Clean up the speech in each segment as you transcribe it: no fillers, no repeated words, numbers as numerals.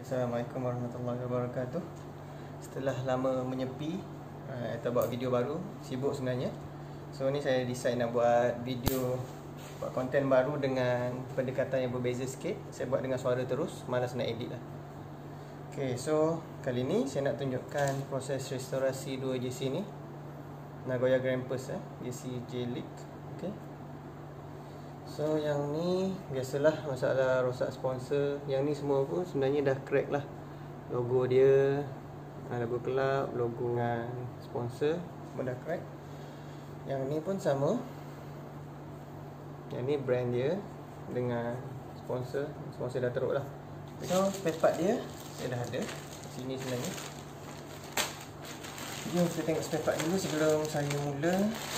Assalamualaikum warahmatullahi wabarakatuh. Setelah lama menyepi, kita buat video baru. Sibuk sebenarnya. So ni saya decide nak buat video, buat konten baru dengan pendekatan yang berbeza sikit. Saya buat dengan suara terus, malas nak edit lah. Okay, so kali ni saya nak tunjukkan proses restorasi dua JC ni, Nagoya Grampus JC J-League. Okay. So yang ni biasalah masalah rosak sponsor. Yang ni semua pun sebenarnya dah crack lah. Logo dia, logo kelab, logo dengan sponsor semua dah crack. Yang ni pun sama. Yang ni brand dia dengan sponsor. Sponsor dah teruk lah. So spare part dia saya dah ada sini sebenarnya. Jom kita tengok spare part dulu sebelum saya mula.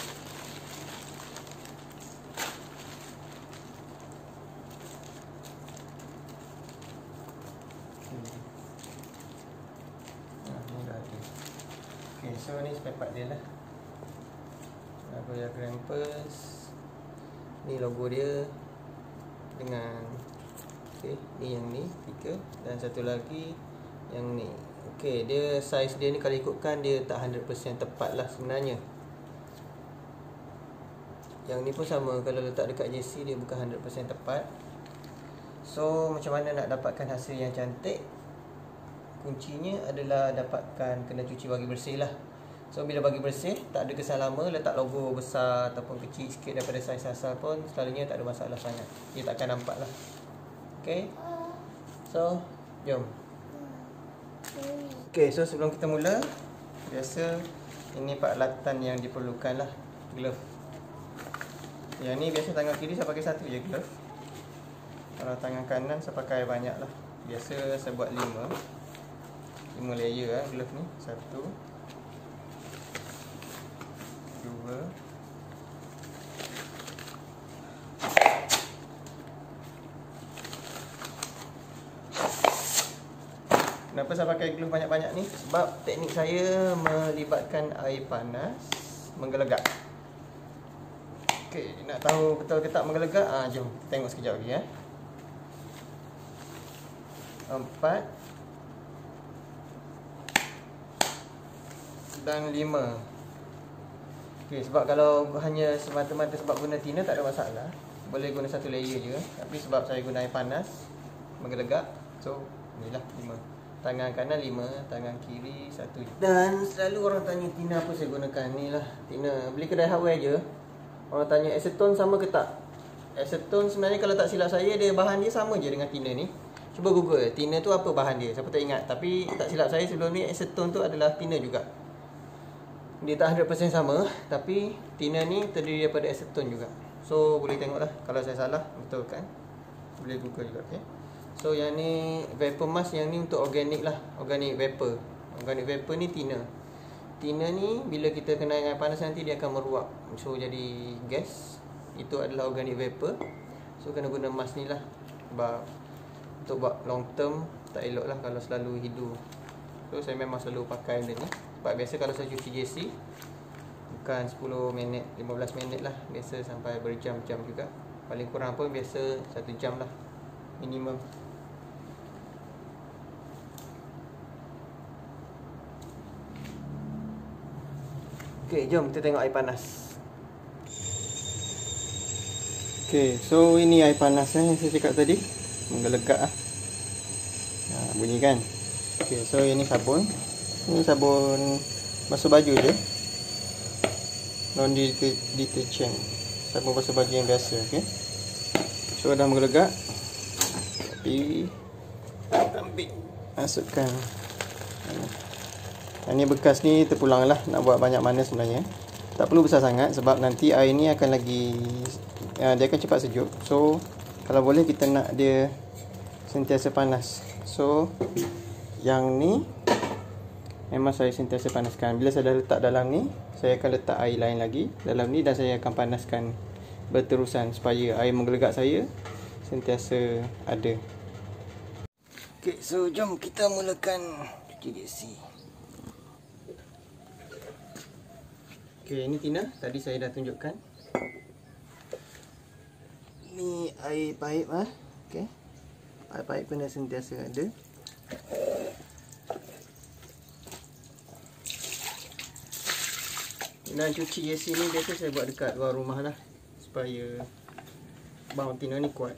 Okay, so ni spare part dia lah. Nagoya Grampus. Ni logo dia dengan ni yang ni 3 dan satu lagi yang ni. Okay, dia size dia ni kalau ikutkan dia tak 100% tepat lah sebenarnya. Yang ni pun sama, kalau letak dekat JC dia bukan 100% tepat. So macam mana nak dapatkan hasil yang cantik? Kuncinya adalah dapatkan, kena cuci bagi bersih lah. So bila bagi bersih, tak ada kesan lama, letak logo besar ataupun kecil sikit daripada saiz asal pun selalunya tak ada masalah sangat. Dia takkan nampak lah. Okay, so jom. Okay, so sebelum kita mula, biasa ini peralatan yang diperlukan lah. Glove. Yang ni biasa tangan kiri saya pakai satu je glove. Kalau tangan kanan saya pakai banyak lah. Biasa saya buat 5 layer lah glove ni. 1 2 Kenapa saya pakai glove banyak-banyak ni? Sebab teknik saya melibatkan air panas menggelegak. Okay, nak tahu betul ke tak menggelegak? Jom kita tengok sekejap lagi 4 dan 5. Okay, sebab kalau hanya semata-mata sebab guna thinner tak ada masalah, boleh guna satu layer je. Tapi sebab saya guna air panas menggelegak, so inilah 5. Tangan kanan 5, tangan kiri 1. Dan selalu orang tanya thinner apa saya gunakan. Ni lah thinner, beli kedai hardware je. Orang tanya acetone sama ke tak? Acetone sebenarnya kalau tak silap saya, dia bahan dia sama je dengan thinner ni. Cuba google thinner tu apa bahan dia, siapa tak ingat. Tapi tak silap saya sebelum ni acetone tu adalah thinner juga. Dia tak 100% sama, tapi thinner ni terdiri daripada acetone juga. So boleh tengok lah, kalau saya salah betul kan, boleh google juga. Okay. So yang ni vapor mask, yang ni untuk organic lah, organic vapor. Organic vapor ni thinner. Thinner ni bila kita kena air panas nanti dia akan meruap, so jadi gas. Itu adalah organic vapor. So kena guna mask ni lah. Sebab untuk buat long term tak elok lah kalau selalu hidu. So saya memang selalu pakai benda ni. Sebab biasa kalau saya cuci JC bukan 10 minit, 15 minit lah. Biasa sampai berjam-jam juga. Paling kurang pun biasa 1 jam lah minimum. Okay, jom kita tengok air panas. Okay, so ini air panas yang saya cakap tadi, menggelegak lah. Bunyi kan. Okay, so ini sabun. Ini sabun basuh baju je, laundry detergent, sabun basuh baju yang biasa. Okay, so dah menggelegak. Tapi ambil, masukkan. Yang ni bekas ni terpulang lah, nak buat banyak mana sebenarnya. Tak perlu besar sangat sebab nanti air ni akan lagi dia akan cepat sejuk. So kalau boleh kita nak dia sentiasa panas. So yang ni memang saya sentiasa panaskan. Bila saya dah letak dalam ni, saya akan letak air lain lagi dalam ni dan saya akan panaskan berterusan supaya air menggelegak saya sentiasa ada. Okay, so jom kita mulakan cuci JC. Okay, ini thinner tadi saya dah tunjukkan. Ni air paip Okay, air paip kena sentiasa ada. Dan cuci jersey ni biasa saya buat dekat luar rumah lah, supaya baut tiner ni kuat.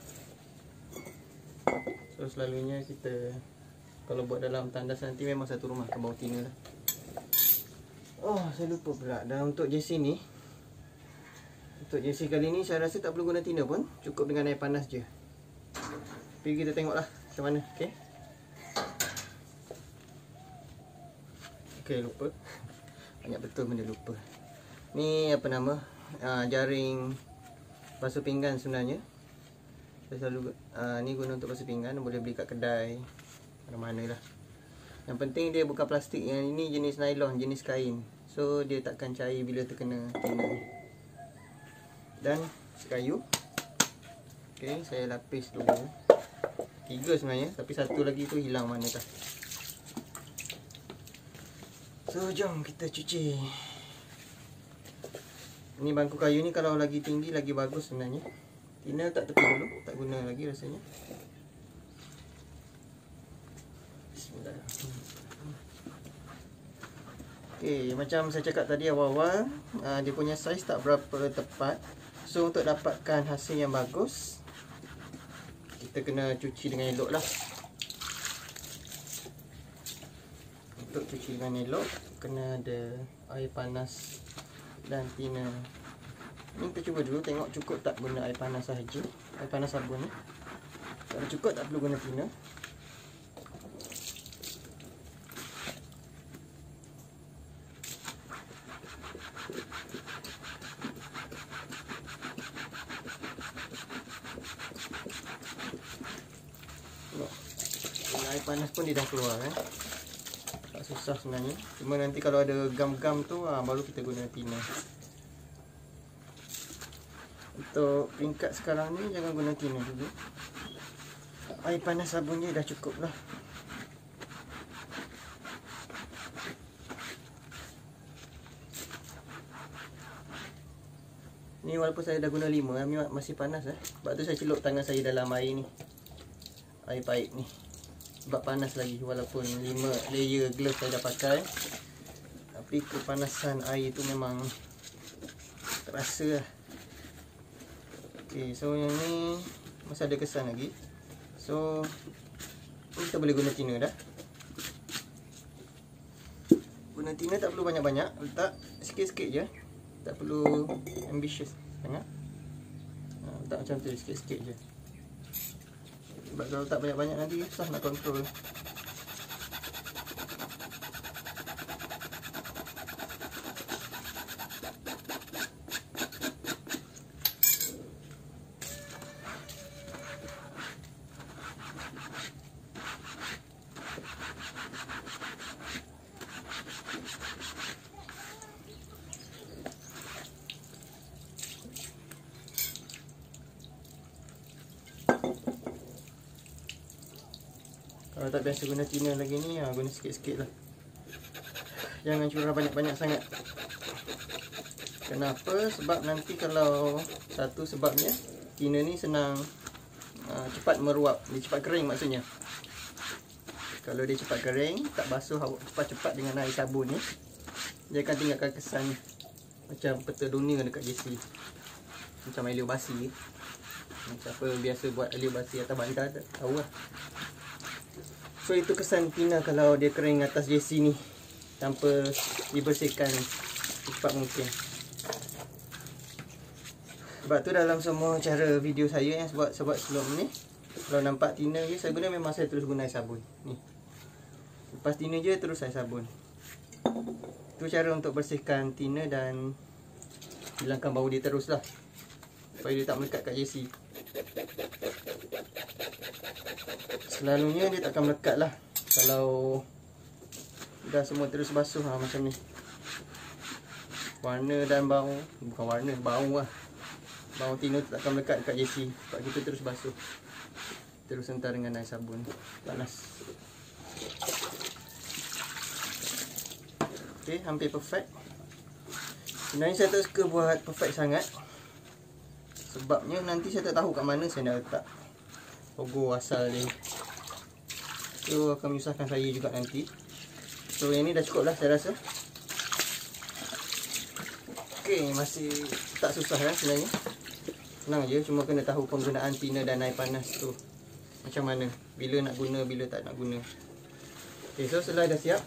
So selalunya kita kalau buat dalam tandas nanti memang satu rumah akan baut tiner lah. Oh, saya lupa pula. Dan untuk jersey ni, untuk jersey kali ni saya rasa tak perlu guna tiner pun, cukup dengan air panas je. Tapi kita tengoklah macam mana. Okay. Okay, lupa. Banyak betul benda lupa. Ni apa nama? Jaring basuh pinggan sebenarnya. Saya selalu ni guna untuk basuh pinggan, boleh beli kat kedai mana-mana lah. Yang penting dia bukan plastik, yang ini jenis nylon, jenis kain. So dia takkan cair bila terkena tiner. Dan kayu. Okay, saya lapis dulu. 3 sebenarnya, tapi satu lagi tu hilang mana tak. So jom kita cuci. Ni bangku kayu ni kalau lagi tinggi lagi bagus sebenarnya. Tiner tak tepi dulu, tak guna lagi rasanya. Bismillah. Okay, macam saya cakap tadi awal-awal, dia punya saiz tak berapa tepat. So untuk dapatkan hasil yang bagus, kita kena cuci dengan elok lah. Untuk cuci dengan elok, kena ada air panas dan tiner. Ni kita cuba dulu tengok cukup tak guna air panas sahaja. Air panas sabun ni. Kalau cukup tak perlu guna tiner. Air panas pun dia dah keluar kan. Tak susah sebenarnya. Cuma nanti kalau ada gam-gam tu baru kita guna tiner. Untuk ringkat sekarang ni jangan guna tiner dulu. Air panas sabun je dah cukup lah. Ni walaupun saya dah guna 5, masih panas Sebab tu saya celup tangan saya dalam air ni. Air paip ni. Sebab panas lagi walaupun 5 layer glove saya dah pakai. Tapi kepanasan air tu memang terasa lah. Okay, so yang ni masih ada kesan lagi. So kita boleh guna tiner dah. Guna tiner tak perlu banyak-banyak, letak sikit-sikit je. Tak perlu ambitious sangat. Letak macam tu sikit-sikit je. Sebab kalau tak banyak-banyak nanti susah nak kontrol. Kalau tak biasa guna tiner lagi ni, guna sikit-sikit lah. Jangan curah banyak-banyak sangat. Kenapa? Sebab nanti kalau satu sebabnya tiner ni senang cepat meruap. Dia cepat kering maksudnya. Kalau dia cepat kering, tak basuh cepat-cepat dengan air sabun ni, dia akan tinggalkan kesan macam peta dunia dekat jersey. Macam air liur basi. Siapa biasa buat air liur basi atas bantal tahu lah. So itu kesan tiner kalau dia kering atas jersey ni tanpa dibersihkan secepat mungkin. Sebab tu dalam semua cara video saya yang buat sebelum ni, kalau nampak tiner je saya guna, memang saya terus guna air sabun ni. Lepas tiner je terus air sabun. Itu cara untuk bersihkan tiner dan hilangkan bau dia terus lah, supaya dia tak melekat kat jersey. Selalunya dia takkan melekat lah kalau dah semua terus basuh macam ni. Warna dan bau, bukan warna, bau lah. Bau tiner tu takkan melekat dekat jersey sebab kita terus basuh. Terus hentar dengan air sabun panas. Okay, hampir perfect. Sebenarnya saya tak suka buat perfect sangat, sebabnya nanti saya tak tahu kat mana saya nak letak logo asal dia. So akan menyusahkan saya juga nanti. So yang ni dah cukup lah saya rasa. Okey, masih tak susah kan sebenarnya. Senang je, cuma kena tahu penggunaan thinner dan air panas tu macam mana, bila nak guna, bila tak nak guna. Okey, so selai dah siap.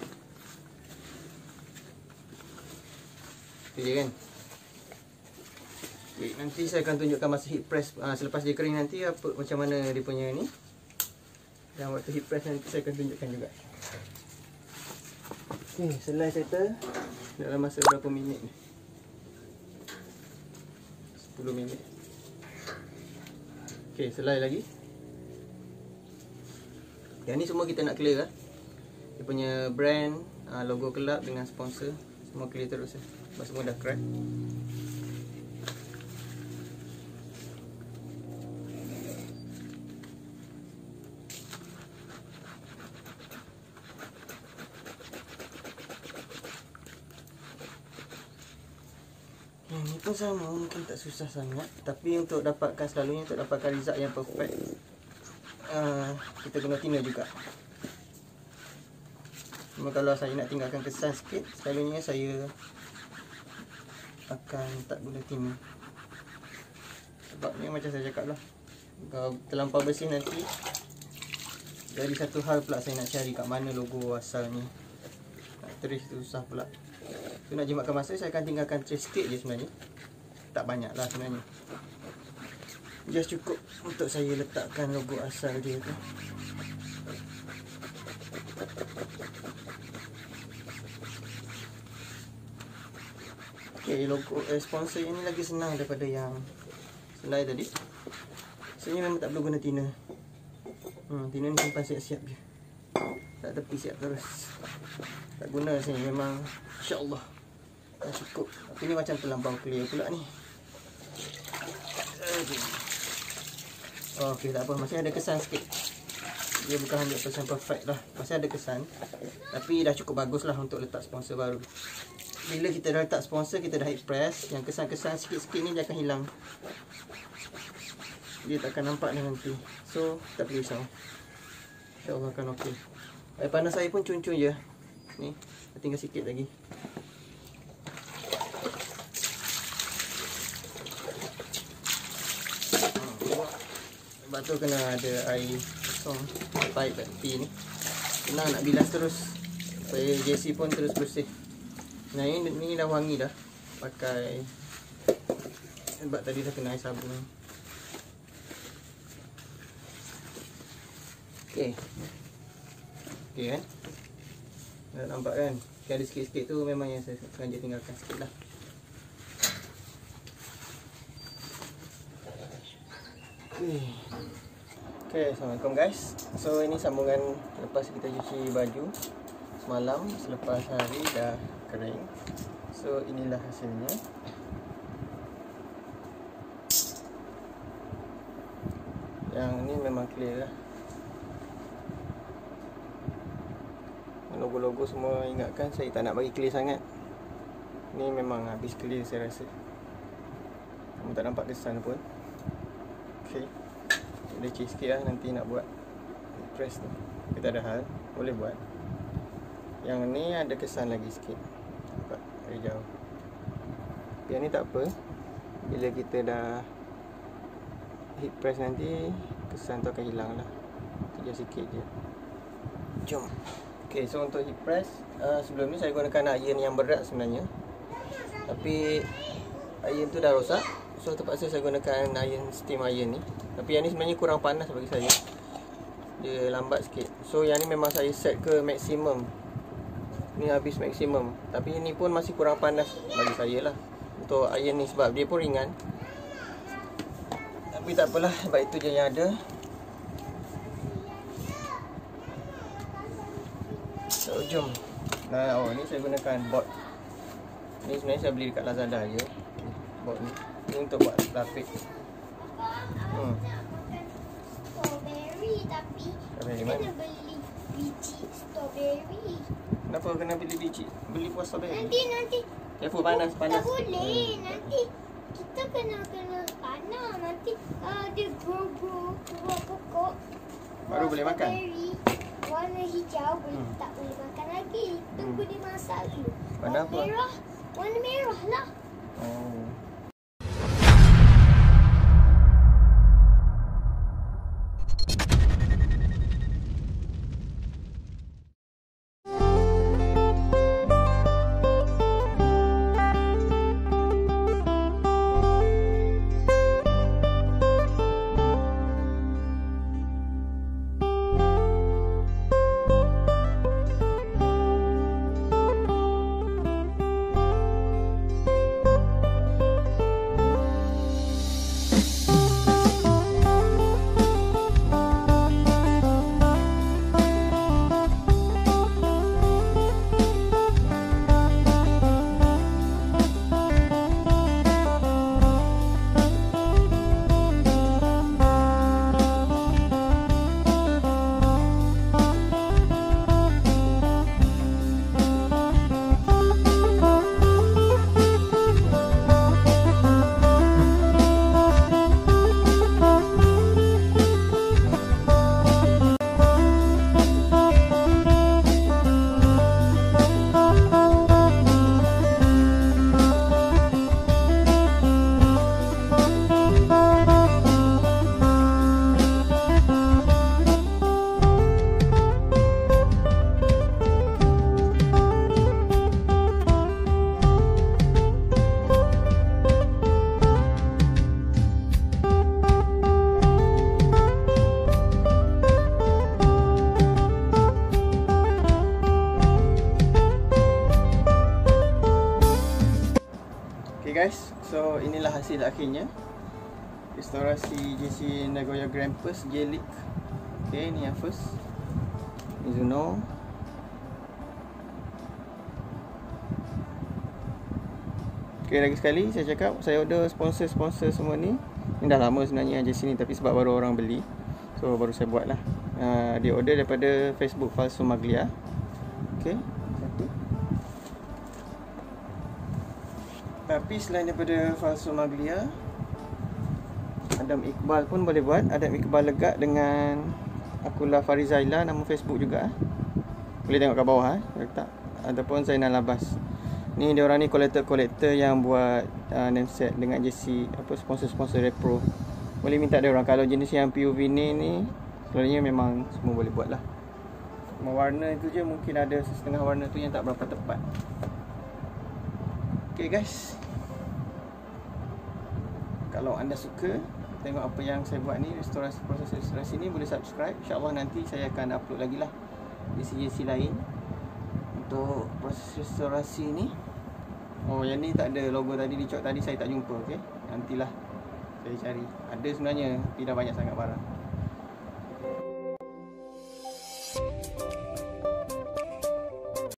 Itu je kan. Okay, nanti saya akan tunjukkan masa heat press selepas dia kering nanti apa macam mana dia punya ni. Dan waktu heat press nanti saya akan tunjukkan juga. Okey, selai settle dalam masa berapa minit ni? 10 minit. Okey, selai lagi. Yang ni semua kita nak clear lah. Dia punya brand, logo kelab dengan sponsor, semua clear terus lah. Sebab semua dah crack. Yang ni pun sama, mungkin tak susah sangat. Tapi untuk dapatkan, selalunya untuk dapatkan result yang perfect, kita guna thinner juga. Cuma kalau saya nak tinggalkan kesan sikit, selalunya saya akan tak guna thinner. Sebab ni macam saya cakap lah, kalau terlampau bersih nanti jadi satu hal pula saya nak cari kat mana logo asalnya. Nak trace tu susah pula. Tu nak jimatkan masa, saya akan tinggalkan trace sikit je sebenarnya. Tak banyak lah sebenarnya. Just cukup untuk saya letakkan logo asal dia tu. Okay, logo sponsor ini lagi senang daripada yang selai tadi. Sebenarnya memang tak perlu guna thinner. Thinner ni simpan siap-siap je. Tak tepi siap terus. Tak guna sini, memang insya-Allah dah cukup. Tapi ni macam terlampau clear pula ni. Okey, tak apa, masih ada kesan sikit. Dia bukan 100% perfect lah, masih ada kesan. Tapi dah cukup bagus lah untuk letak sponsor baru. Bila kita dah letak sponsor, kita dah heat press, yang kesan-kesan sikit-sikit ni dia akan hilang. Dia tak akan nampak dah nanti. So, tak perlu risau, InsyaAllah akan okey. Air panas saya pun cun-cun je. Ni, tinggal sikit lagi. Sebab tu kena ada air kosong, pipe tepi ni. Senang nak bilas terus, supaya JC pun terus bersih. Nah, ini dah wangi dah pakai, sebab tadi dah kena air sabun. Okey. Okey kan? Dah nampak kan? Ada sikit-sikit tu memang yang saya sengaja tinggalkan sikit lah. Okay, Assalamualaikum guys. So ini sambungan lepas kita cuci baju semalam, selepas hari dah kering. So inilah hasilnya. Yang ni memang clear lah. Logo-logo semua ingatkan saya tak nak bagi clear sangat. Ni memang habis clear saya rasa. Kamu tak nampak kesan pun. Okay, leceh sikit lah nanti nak buat press tu. Kita ada hal, boleh buat. Yang ni ada kesan lagi sikit, nampak dari jauh. Yang ni tak apa. Bila kita dah heat press nanti, kesan tu akan hilang lah. Sekejap sikit je. Jom. Okay, so untuk heat press, sebelum ni saya gunakan iron yang berat sebenarnya. Tapi iron tu dah rosak, so terpaksa saya gunakan iron, steam iron ni. Tapi yang ni sebenarnya kurang panas bagi saya. Dia lambat sikit. So yang ni memang saya set ke maksimum. Ni habis maksimum. Tapi ni pun masih kurang panas bagi saya lah untuk iron ni, sebab dia pun ringan. Tapi tak apalah, sebab itu je yang ada. So jom. Nah, ni saya gunakan board. Ni sebenarnya saya beli dekat Lazada je. Board ni. Ni untuk buat lapik. Strawberry, tapi kena beli biji strawberry. Kenapa kena beli biji? Beli buah strawberry. Nanti Careful, panas. tak boleh. Nanti kita kena panas. Nanti dia grow pokok. Baru boleh makan. Warna hijau tak boleh makan lagi. Tunggu dia masak dulu. Warna apa? Warna merah lah. Oh. Okay guys, so inilah hasil akhirnya restorasi JC Nagoya Grampus J-League. Okay, ni yang first Mizuno. Okay, lagi sekali saya cakap, saya order sponsor-sponsor semua ni. Ni dah lama sebenarnya JC ni, tapi sebab baru orang beli, so baru saya buat lah. Dia order daripada Facebook Falso Maglia. Okay, satu. Tapi selain daripada Falso Maglia, Adam Iqbal pun boleh buat. Adam Iqbal Legak dengan Akula Farizaila, nama Facebook juga. Boleh tengok kat bawah letak. Ataupun Zainal Abbas. Ni dia orang ni kolektor-kolektor yang buat name set dengan JC, apa, sponsor-sponsor repro. Boleh minta dia orang. Kalau jenis yang POV ni selalunya memang semua boleh buat lah. Warna itu je, mungkin ada setengah warna tu yang tak berapa tepat. Okay guys, kalau anda suka tengok apa yang saya buat ni, restorasi, proses restorasi ni, boleh subscribe. InsyaAllah nanti saya akan upload lagi lah JC lain untuk proses restorasi ni. Oh, yang ni tak ada logo tadi, dicok tadi saya tak jumpa. Okay, nantilah saya cari. Ada sebenarnya, tapi dah banyak sangat barang.